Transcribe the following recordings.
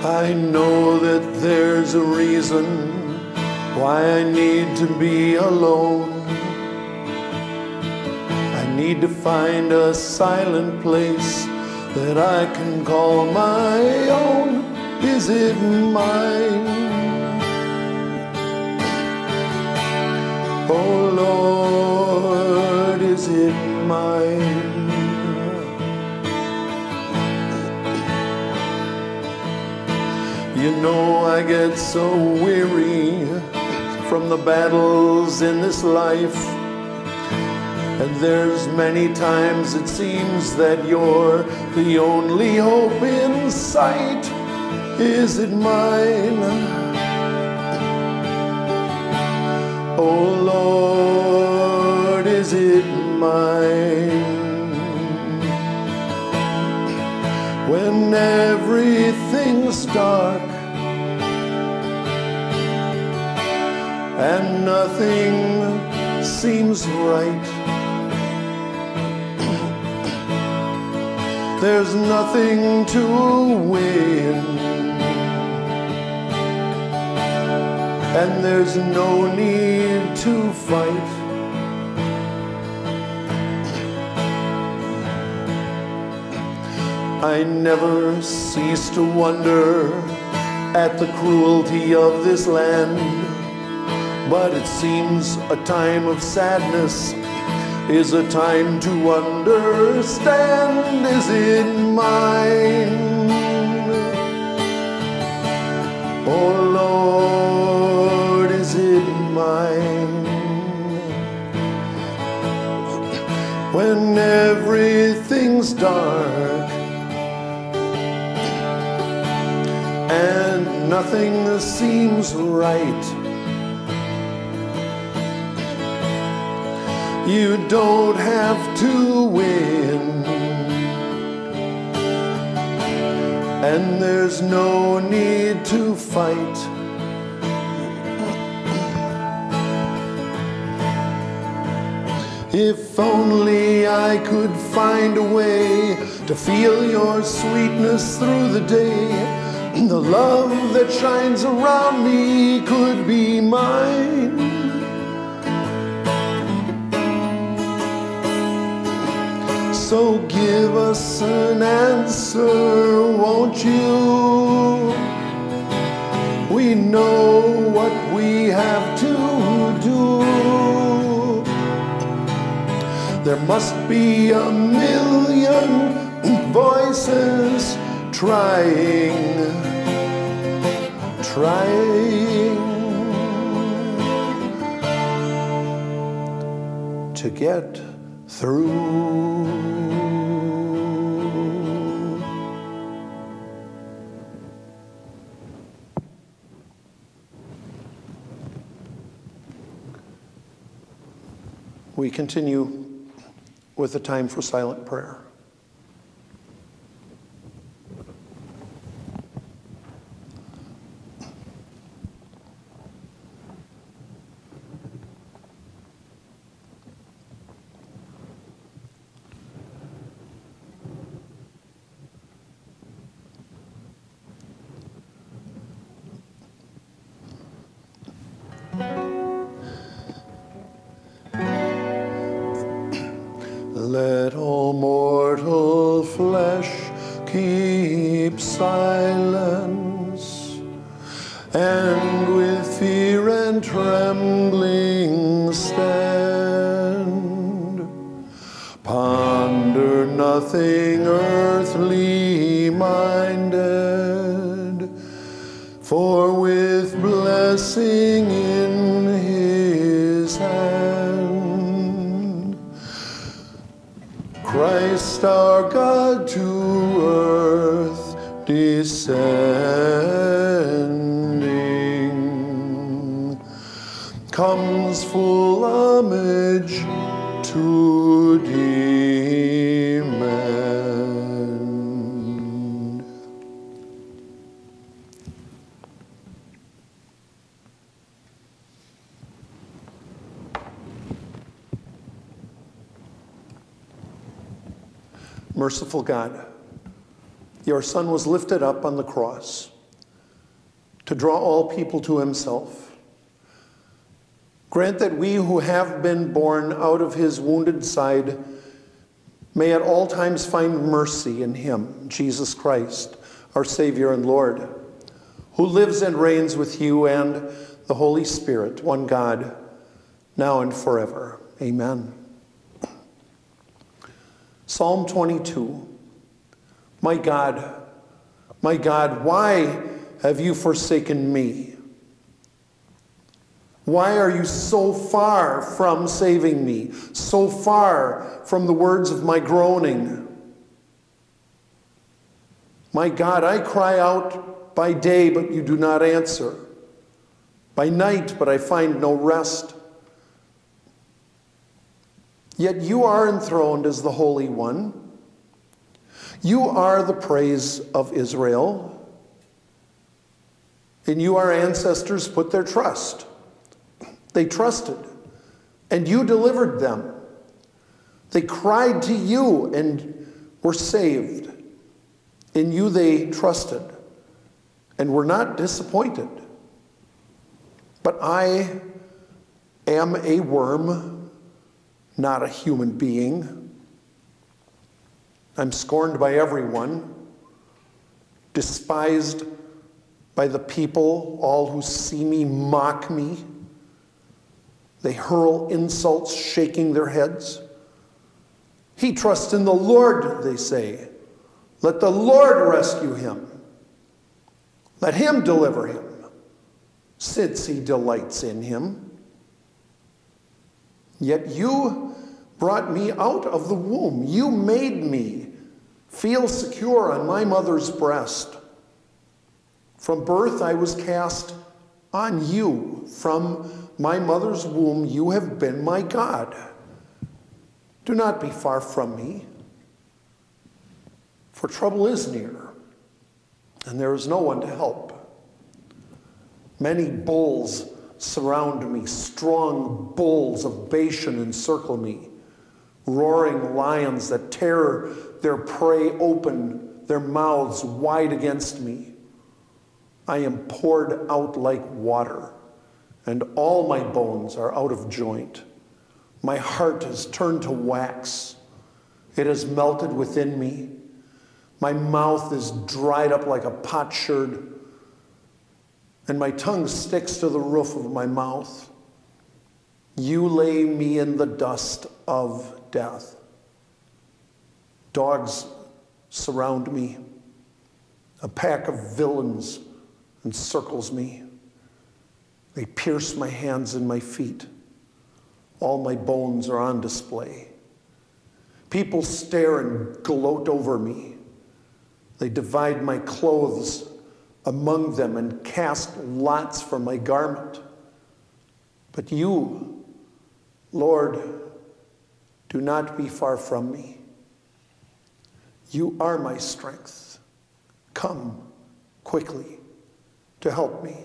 I know that there's a reason why I need to be alone. I need to find a silent place that I can call my own. Is it mine? Oh Lord, is it mine? You know, I get so weary from the battles in this life, and there's many times it seems that you're the only hope in sight. Is it mine? Oh Lord, is it mine? When everything's dark and nothing seems right, there's nothing to win, and there's no need to fight. I never cease to wonder at the cruelty of this land, but it seems a time of sadness is a time to understand. Is it mine? Oh Lord, is it mine? When everything's dark and nothing seems right, you don't have to win, and there's no need to fight. If only I could find a way to feel your sweetness through the day, the love that shines around me could be mine. So give us an answer, won't you? We know what we have to do. There must be a million voices trying to get through. We continue with the time for silent prayer. Let all mortal flesh keep silence, and with fear and trembling stand. Ponder nothing earthly minded, for with blessing in His hand, Christ our God to earth descending, comes full homage to demand. Merciful God, your Son was lifted up on the cross to draw all people to himself. Grant that we who have been born out of his wounded side may at all times find mercy in him, Jesus Christ, our Savior and Lord, who lives and reigns with you and the Holy Spirit, one God, now and forever. Amen. Psalm 22. My God, why have you forsaken me? Why are you so far from saving me, so far from the words of my groaning? My God, I cry out by day, but you do not answer. By night, but I find no rest. Yet you are enthroned as the Holy One. You are the praise of Israel. In you our ancestors put their trust. They trusted, and you delivered them. They cried to you and were saved. In you they trusted and were not disappointed. But I am a worm, not a human being. I'm scorned by everyone, despised by the people. All who see me mock me. They hurl insults, shaking their heads. He trusts in the Lord, they say. Let the Lord rescue him. Let him deliver him, since he delights in him. Yet you brought me out of the womb. You made me feel secure on my mother's breast. From birth I was cast on you. From my mother's womb you have been my God. Do not be far from me, for trouble is near, and there is no one to help. Many bulls surround me, strong bulls of Bashan encircle me, roaring lions that tear their prey open, their mouths wide against me. I am poured out like water, and all my bones are out of joint. My heart is turned to wax. It has melted within me. My mouth is dried up like a potsherd, and my tongue sticks to the roof of my mouth. You lay me in the dust of death. Dogs surround me. A pack of villains encircles me. They pierce my hands and my feet. All my bones are on display. People stare and gloat over me. They divide my clothes among them and cast lots for my garment. But you, Lord, do not be far from me. You are my strength. Come quickly to help me.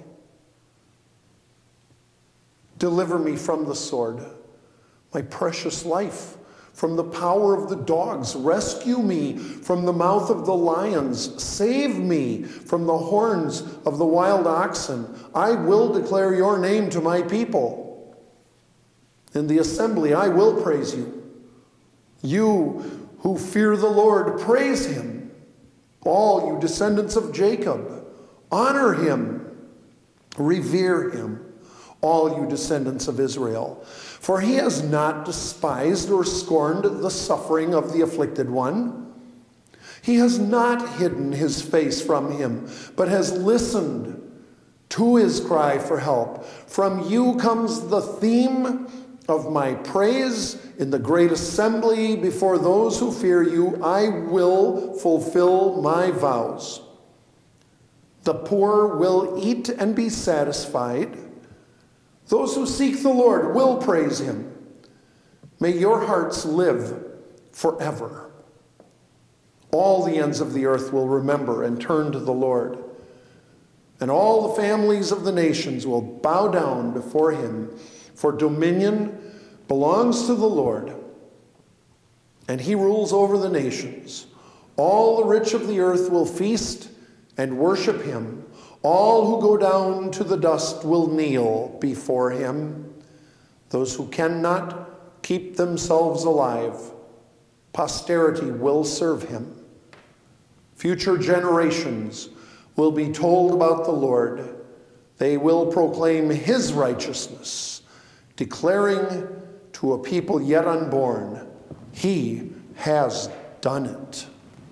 Deliver me from the sword, my precious life, from the power of the dogs. Rescue me from the mouth of the lions. Save me from the horns of the wild oxen. I will declare your name to my people. In the assembly I will praise you. You who fear the Lord, praise him. All you descendants of Jacob, honor him, revere him. All you descendants of Israel. For he has not despised or scorned the suffering of the afflicted one. He has not hidden his face from him, but has listened to his cry for help. From you comes the theme of my praise. In the great assembly before those who fear you, I will fulfill my vows. The poor will eat and be satisfied. Those who seek the Lord will praise him. May your hearts live forever. All the ends of the earth will remember and turn to the Lord. And all the families of the nations will bow down before him. For dominion belongs to the Lord, and he rules over the nations. All the rich of the earth will feast and worship him. All who go down to the dust will kneel before him. Those who cannot keep themselves alive, posterity will serve him. Future generations will be told about the Lord. They will proclaim his righteousness, declaring to a people yet unborn, he has done it.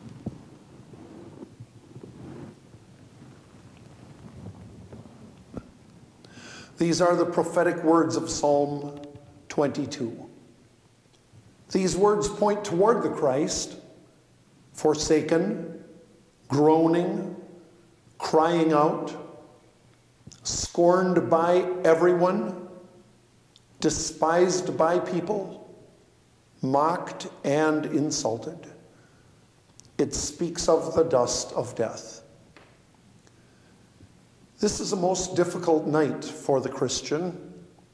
These are the prophetic words of Psalm 22. These words point toward the Christ, forsaken, groaning, crying out, scorned by everyone, despised by people, mocked and insulted. It speaks of the dust of death. This is a most difficult night for the Christian.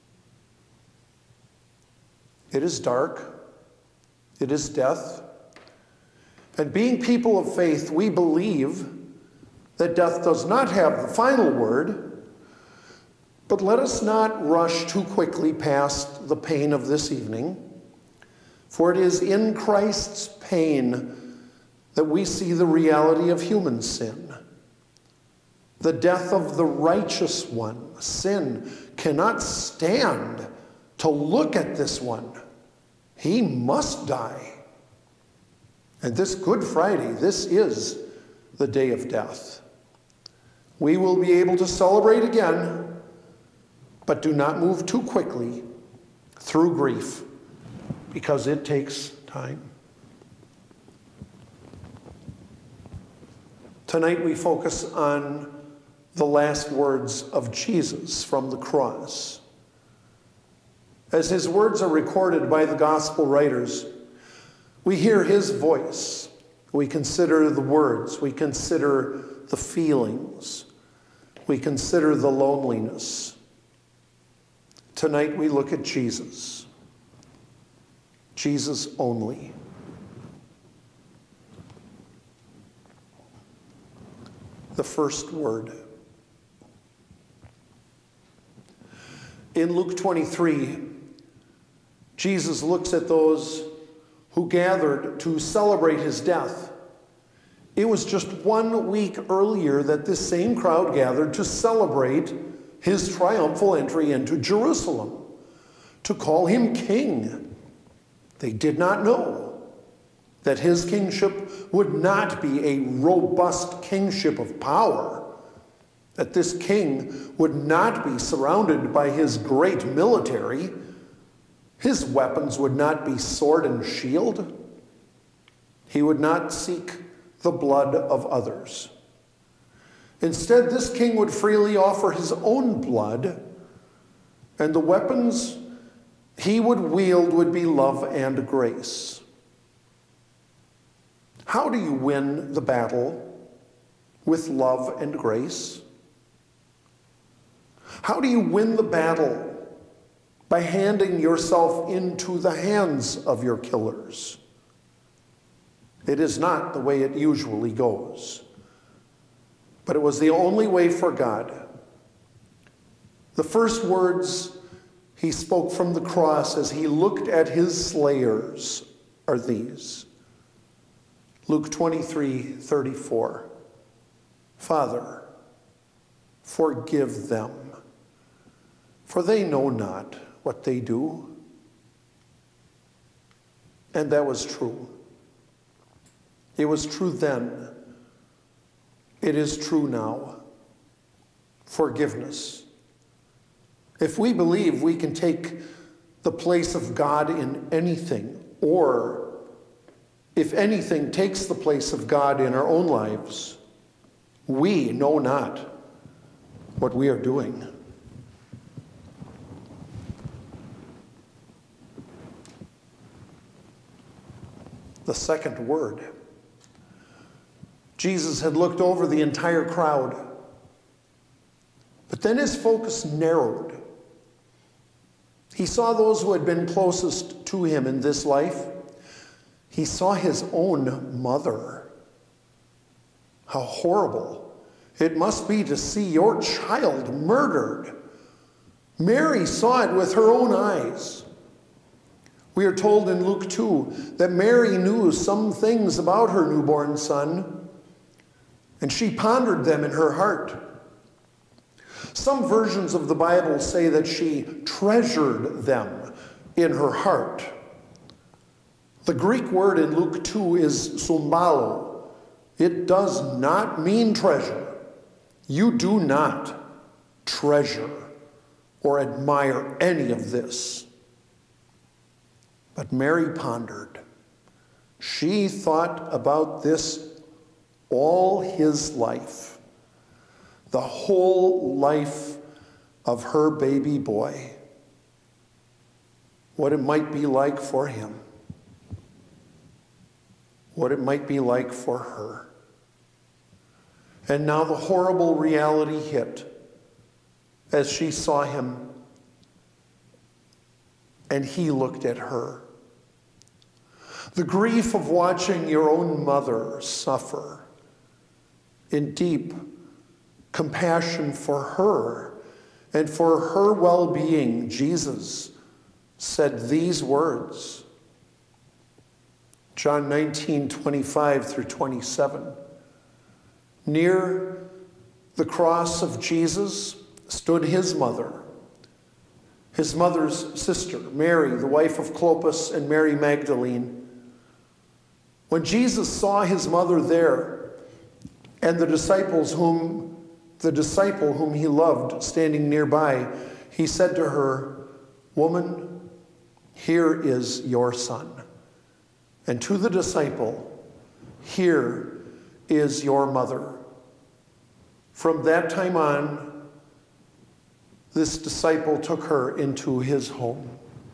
It is dark. It is death. And being people of faith, we believe that death does not have the final word, but let us not rush too quickly past the pain of this evening, for it is in Christ's pain that we see the reality of human sin. The death of the righteous one. Sin cannot stand to look at this one. He must die. And this Good Friday, this is the day of death. We will be able to celebrate again, but do not move too quickly through grief, because it takes time. Tonight we focus on the last words of Jesus from the cross. As his words are recorded by the gospel writers, we hear his voice. We consider the words. We consider the feelings. We consider the loneliness. Tonight we look at Jesus. Jesus only. The first word. In Luke 23, Jesus looks at those who gathered to celebrate his death. It was just 1 week earlier that this same crowd gathered to celebrate his triumphal entry into Jerusalem, to call him king. They did not know that his kingship would not be a robust kingship of power, that this king would not be surrounded by his great military. His weapons would not be sword and shield. He would not seek the blood of others. Instead, this king would freely offer his own blood, and the weapons he would wield would be love and grace. How do you win the battle with love and grace? How do you win the battle by handing yourself into the hands of your killers? It is not the way it usually goes, but it was the only way for God. The first words he spoke from the cross as he looked at his slayers are these. Luke 23:34. Father, forgive them, for they know not what they do. And that was true. It was true then. It is true now. Forgiveness. If we believe we can take the place of God in anything, or if anything takes the place of God in our own lives, we know not what we are doing. The second word. Jesus had looked over the entire crowd, but then his focus narrowed. He saw those who had been closest to him in this life. He saw his own mother. How horrible it must be to see your child murdered. Mary saw it with her own eyes. We are told in Luke 2 that Mary knew some things about her newborn son, and she pondered them in her heart. Some versions of the Bible say that she treasured them in her heart. The Greek word in Luke 2 is sumbalo. It does not mean treasure. You do not treasure or admire any of this. But Mary pondered. She thought about this all his life, the whole life of her baby boy, what it might be like for him, what it might be like for her. And now the horrible reality hit as she saw him and he looked at her. The grief of watching your own mother suffer, in deep compassion for her and for her well-being, Jesus said these words. John 19:25 through 27. Near the cross of Jesus stood his mother's sister, Mary, the wife of Clopas, and Mary Magdalene. When Jesus saw his mother there and the disciple whom he loved standing nearby, he said to her, "Woman, here is your son." And to the disciple, "Here is your mother." From that time on, this disciple took her into his home.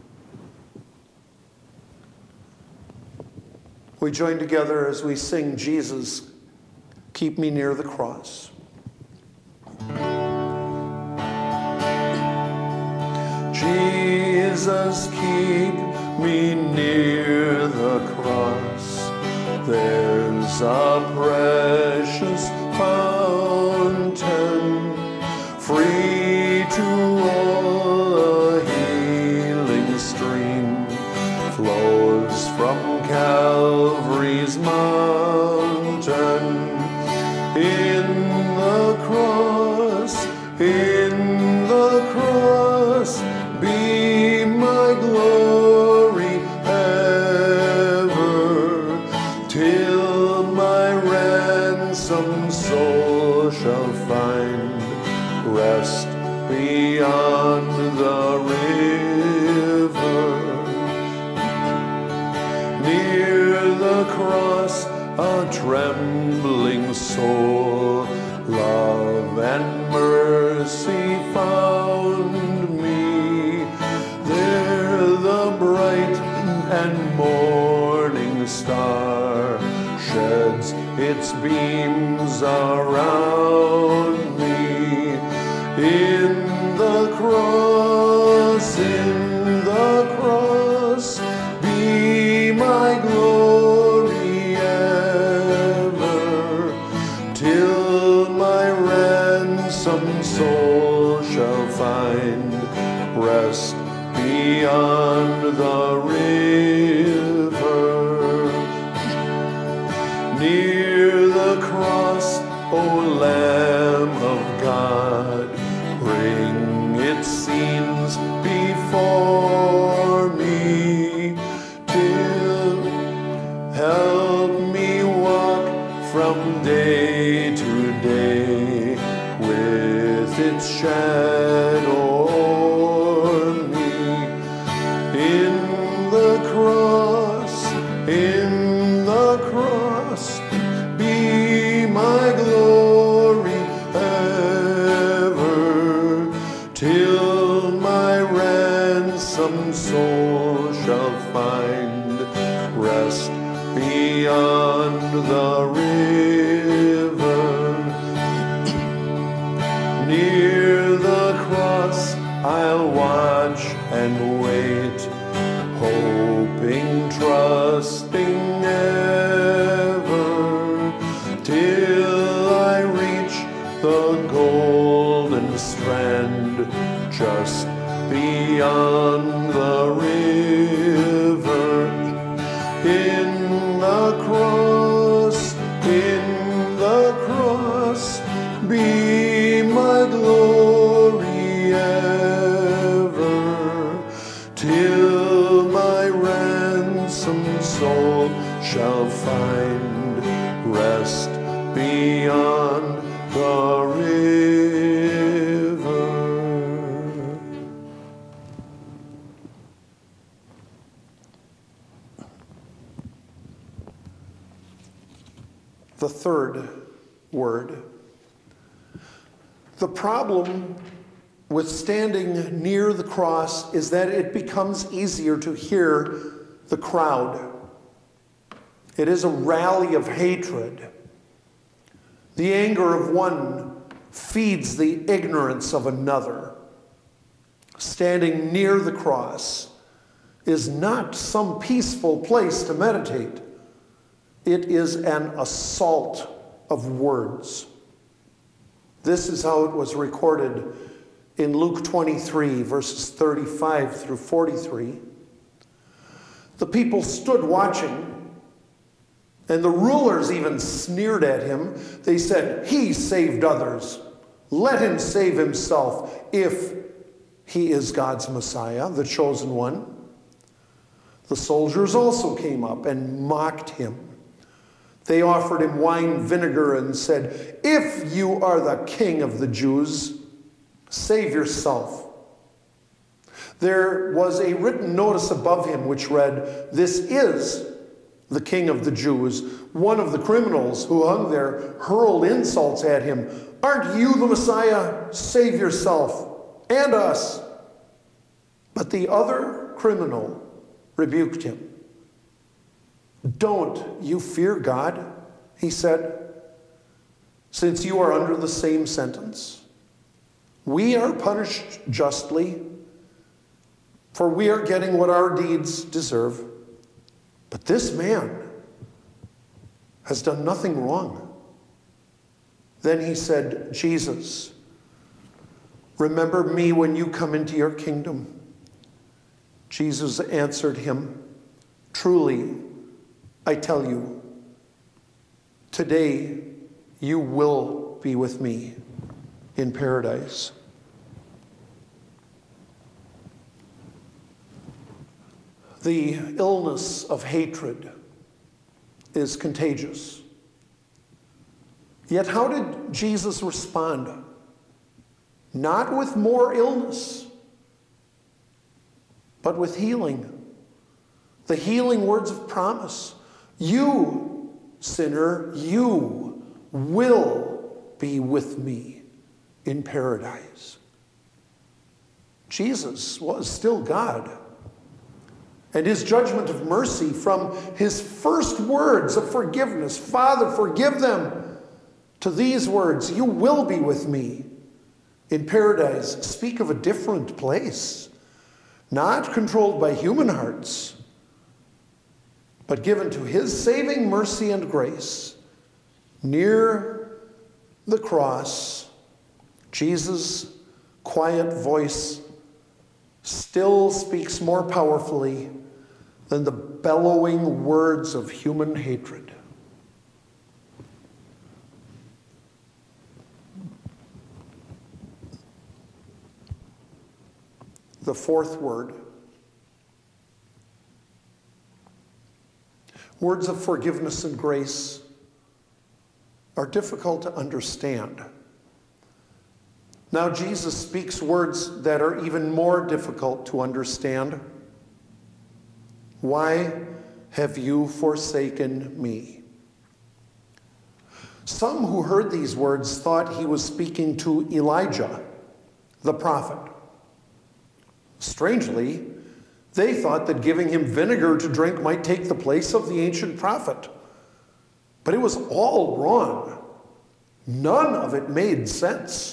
We join together as we sing Jesus, Keep Me Near the Cross. Jesus, keep me near the cross. There's a precious fountain, free to all, a healing stream flows from Calvary's mountain. In the cross, be my glory ever, till my ransomed soul shall find rest beyond the river. Near the cross, a trembling soul, love and mercy found me. There the bright and morning star sheds its beams around me. In the cross, be my glory ever, till my ransomed soul shall find rest beyond the river. Near the cross, O Lamb of God, bring its scenes before me, till help me walk from day to day with its shadow o'er me. In the cross, be my glory ever, till my ransomed soul shall find rest beyond the river. Near the cross, I'll watch and wait, hoping, trusting ever, till I reach till my ransomed soul shall find rest beyond the river. The third word. The problem with standing near the cross is that it becomes easier to hear the crowd. It is a rally of hatred. The anger of one feeds the ignorance of another. Standing near the cross is not some peaceful place to meditate. It is an assault of words. This is how it was recorded in Luke 23, verses 35 through 43. The people stood watching, and the rulers even sneered at him. They said, "He saved others. Let him save himself if he is God's Messiah, the chosen one." The soldiers also came up and mocked him. They offered him wine vinegar and said, "If you are the king of the Jews, save yourself." There was a written notice above him which read, "This is the king of the Jews." One of the criminals who hung there hurled insults at him. "Aren't you the Messiah? Save yourself and us." But the other criminal rebuked him. "Don't you fear God," he said, "since you are under the same sentence? We are punished justly, for we are getting what our deeds deserve. But this man has done nothing wrong." Then he said, "Jesus, remember me when you come into your kingdom." Jesus answered him, "Truly, I tell you, today you will be with me in paradise." The illness of hatred is contagious. Yet how did Jesus respond? Not with more illness, but with healing. The healing words of promise. "You, sinner, you will be with me in paradise." Jesus was still God. And his judgment of mercy from his first words of forgiveness, "Father, forgive them," to these words, "You will be with me in paradise," speak of a different place, not controlled by human hearts, but given to his saving mercy and grace. Near the cross, Jesus' quiet voice still speaks more powerfully than the bellowing words of human hatred. The fourth word. Words of forgiveness and grace are difficult to understand. Now Jesus speaks words that are even more difficult to understand. "Why have you forsaken me?" Some who heard these words thought he was speaking to Elijah, the prophet. Strangely, they thought that giving him vinegar to drink might take the place of the ancient prophet. But it was all wrong. None of it made sense.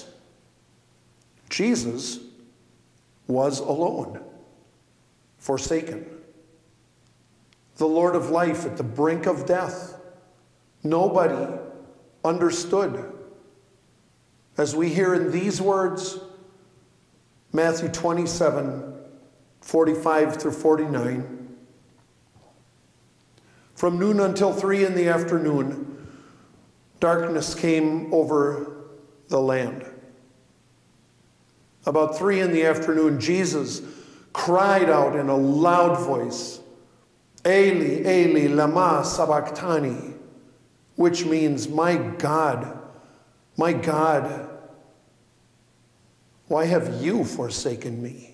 Jesus was alone, forsaken. The Lord of life at the brink of death. Nobody understood. As we hear in these words, Matthew 27:45 through 49. "From noon until 3 in the afternoon, darkness came over the land. About 3 in the afternoon, Jesus cried out in a loud voice, Eli, Eli, lama sabachthani, which means, my God, why have you forsaken me?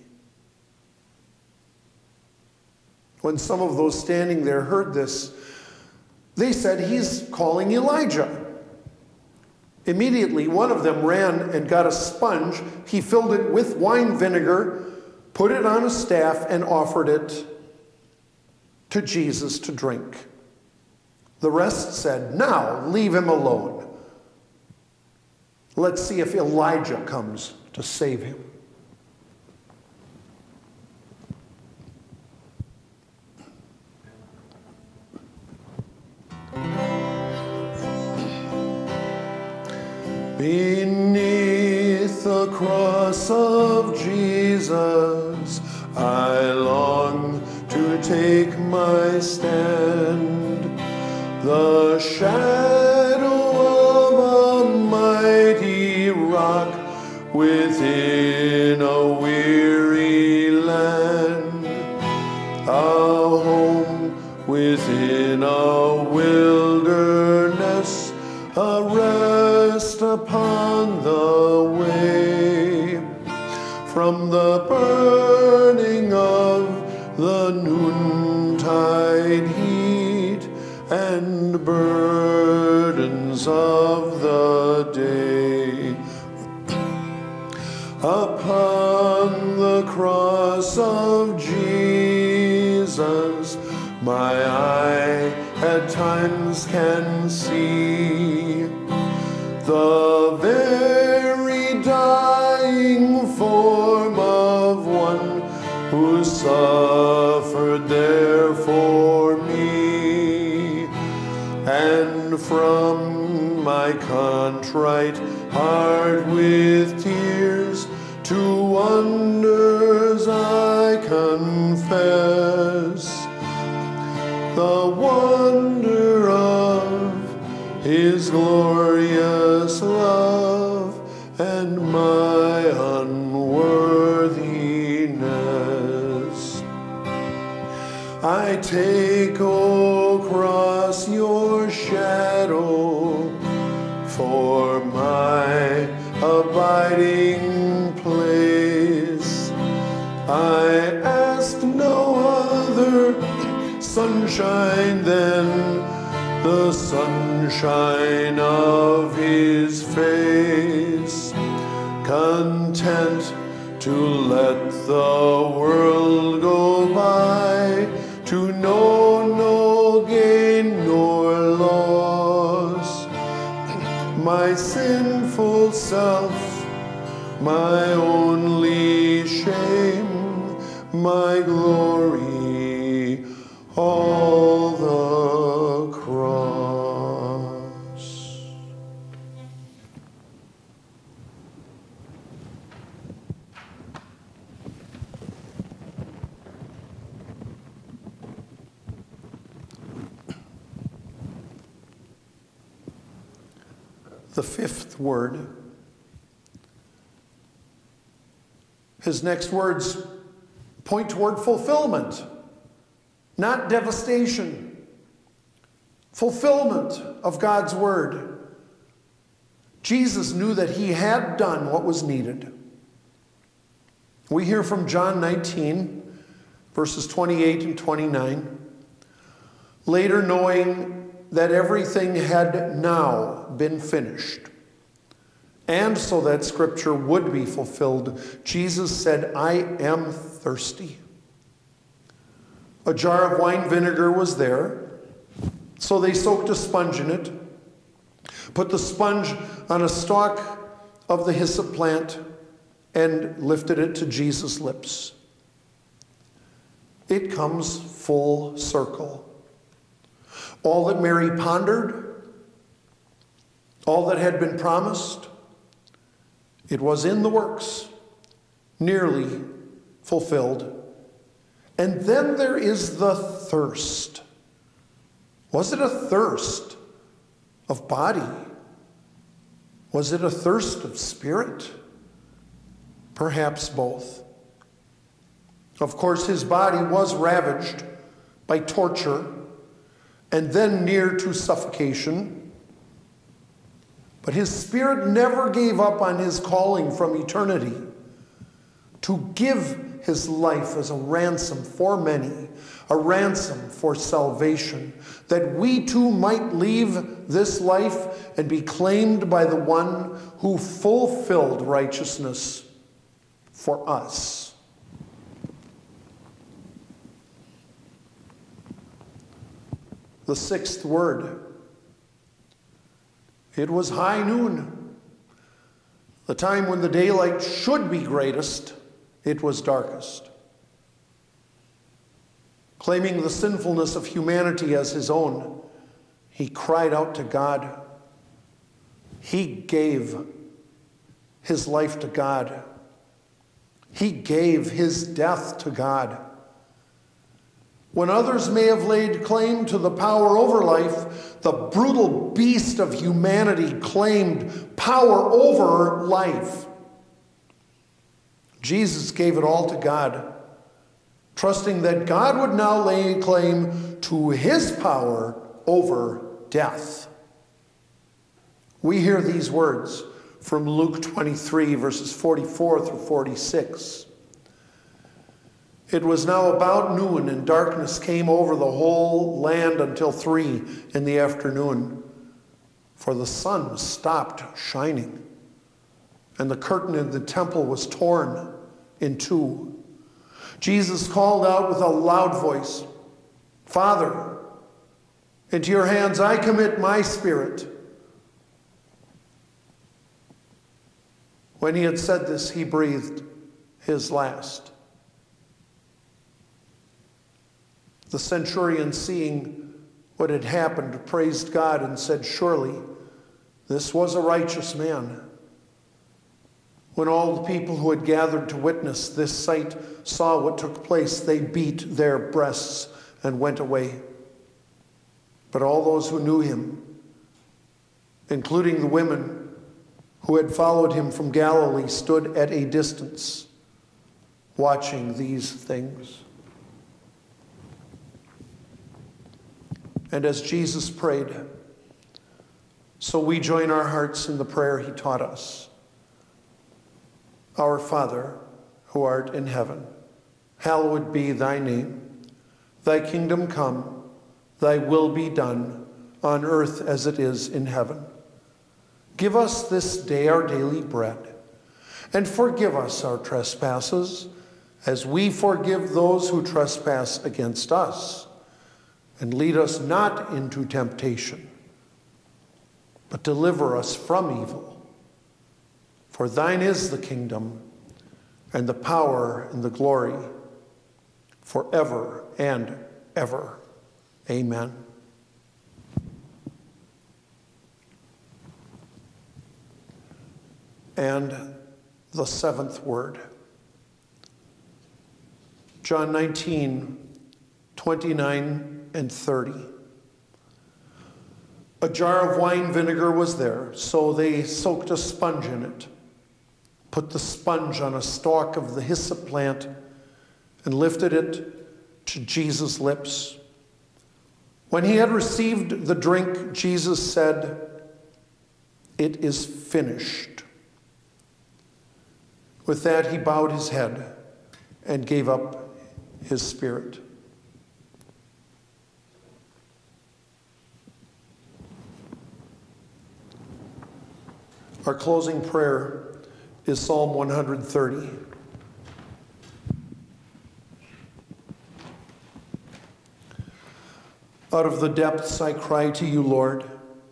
When some of those standing there heard this, they said, he's calling Elijah. Immediately, one of them ran and got a sponge. He filled it with wine vinegar, put it on a staff, and offered it to Jesus to drink. The rest said, now leave him alone. Let's see if Elijah comes to save him. Beneath the cross of Jesus, I long to take my stand. The shadow of a mighty rock within a weary land, a home within a wilderness, a rest upon the way, from the burning of the noontide heat and burdens of the day. Upon the cross of Jesus, my eye at times can see the very dying form of one who suffered there for me. And from my contrite heart with tears to wonders I confess the wonder of his glorious love and my unworthiness. I take, O cross, your shadow for my abiding place. I ask no other sunshine than the sunshine of his face, content to let the world go by, to know no gain nor loss. My sinful self, my only shame, my glory, all the cross. The fifth word, his next words point toward fulfillment, not devastation. Fulfillment of God's word. Jesus knew that he had done what was needed. We hear from John 19, verses 28 and 29. Later, knowing that everything had now been finished, and so that scripture would be fulfilled, Jesus said, I am thirsty. A jar of wine vinegar was there, so they soaked a sponge in it, put the sponge on a stalk of the hyssop plant, and lifted it to Jesus' lips. It comes full circle. All that Mary pondered, all that had been promised, it was in the works, nearly fulfilled. And then there is the thirst. Was it a thirst of body? Was it a thirst of spirit? Perhaps both. Of course, his body was ravaged by torture and then near to suffocation. But his spirit never gave up on his calling from eternity to give his life as a ransom for many, a ransom for salvation, that we too might leave this life and be claimed by the one who fulfilled righteousness for us. The sixth word. It was high noon, the time when the daylight should be greatest. It was darkest. Claiming the sinfulness of humanity as his own, he cried out to God. He gave his life to God. He gave his death to God. When others may have laid claim to the power over life, the brutal beast of humanity claimed power over life. Jesus gave it all to God, trusting that God would now lay claim to his power over death. We hear these words from Luke 23, verses 44 through 46. It was now about noon, and darkness came over the whole land until 3 in the afternoon, for the sun stopped shining, and the curtain in the temple was torn in two. Jesus called out with a loud voice, "Father, into your hands I commit my spirit." When he had said this, he breathed his last. The centurion, seeing what had happened, praised God and said, "Surely this was a righteous man." When all the people who had gathered to witness this sight saw what took place, they beat their breasts and went away. But all those who knew him, including the women who had followed him from Galilee, stood at a distance, watching these things. And as Jesus prayed, so we join our hearts in the prayer he taught us. Our Father, who art in heaven, hallowed be thy name. Thy kingdom come, thy will be done, on earth as it is in heaven. Give us this day our daily bread, and forgive us our trespasses, as we forgive those who trespass against us. And lead us not into temptation, but deliver us from evil. For thine is the kingdom, and the power, and the glory, forever and ever. Amen. And the seventh word. John 19, 29 and 30. A jar of wine vinegar was there, so they soaked a sponge in it, put the sponge on a stalk of the hyssop plant, and lifted it to Jesus' lips. When he had received the drink, Jesus said, "It is finished." With that, he bowed his head and gave up his spirit. Our closing prayer is Psalm 130. Out of the depths I cry to you, Lord.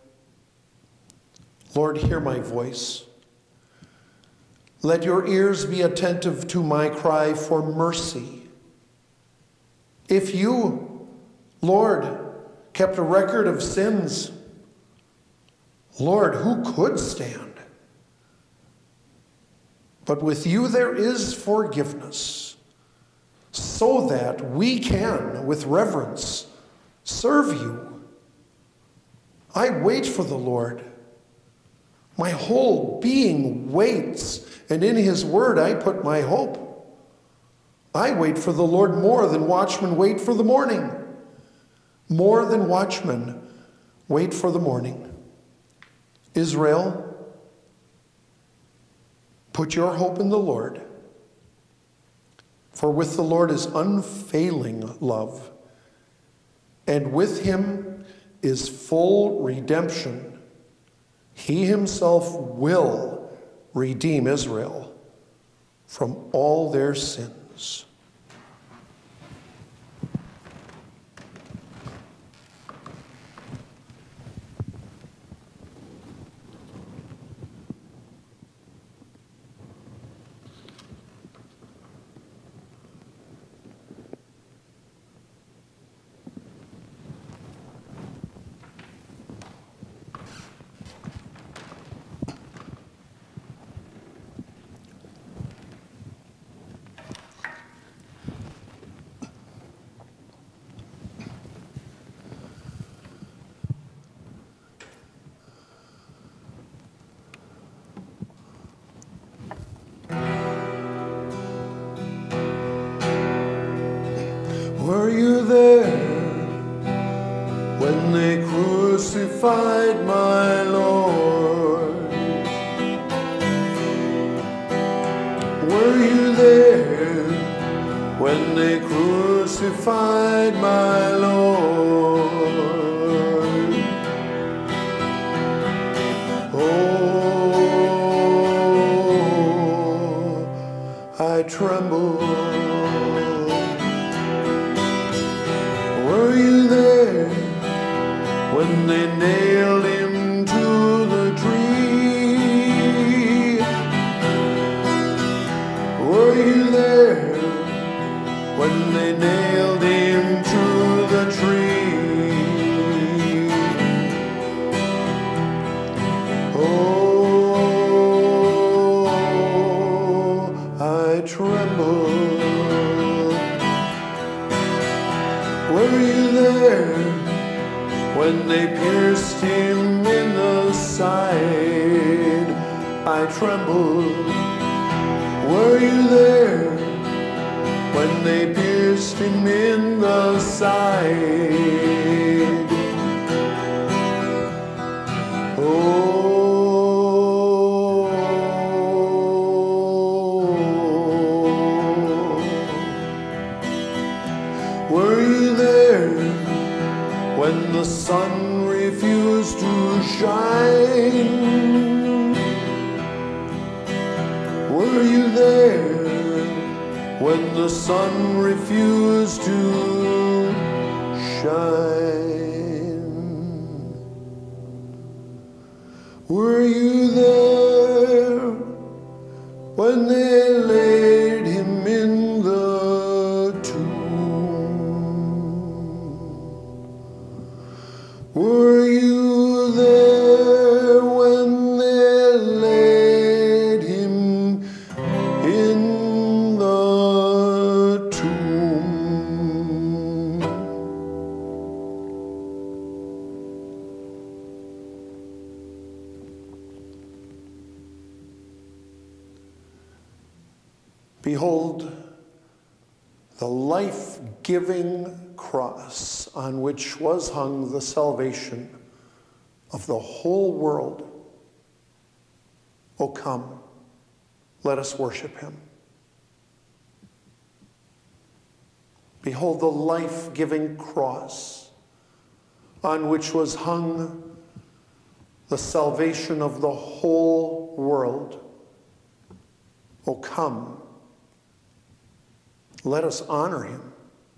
Lord, hear my voice. Let your ears be attentive to my cry for mercy. If you, Lord, kept a record of sins, Lord, who could stand? But with you there is forgiveness, so that we can, with reverence, serve you. I wait for the Lord. My whole being waits, and in his word I put my hope. I wait for the Lord more than watchmen wait for the morning. More than watchmen wait for the morning. Israel, put your hope in the Lord, for with the Lord is unfailing love, and with him is full redemption. He himself will redeem Israel from all their sins. Were you there when they crucified my Lord? Were you there when they crucified my Lord? Oh, I tremble. Were you there when they nailed him to the tree? Were you there when they nailed him to the tree? Oh, I tremble. Were you there when they pierced him in the side? I trembled. Were you there when they pierced him in the side? Oh, were you there when the sun refused to shine? Were you there when the sun refused to shine? Were you there when they laid him in the tomb? Were you there when they laid him in the tomb? Behold the life-giving cross on which was hung the salvation of the whole world. Oh, come, let us worship him. Behold the life-giving cross on which was hung the salvation of the whole world. Oh, come, let us honor him.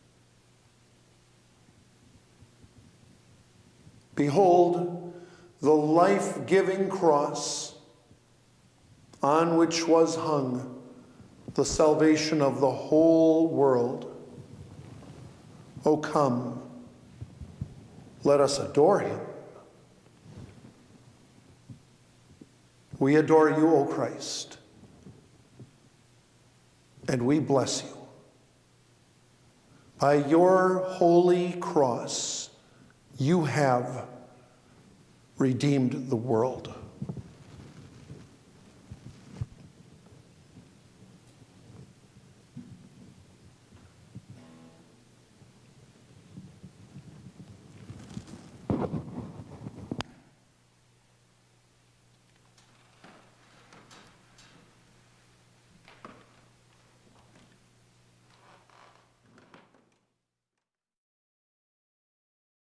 Behold the life-giving cross on which was hung the salvation of the whole world. Oh, come, let us adore him. We adore you, O Christ, and we bless you. By your holy cross, you have redeemed the world.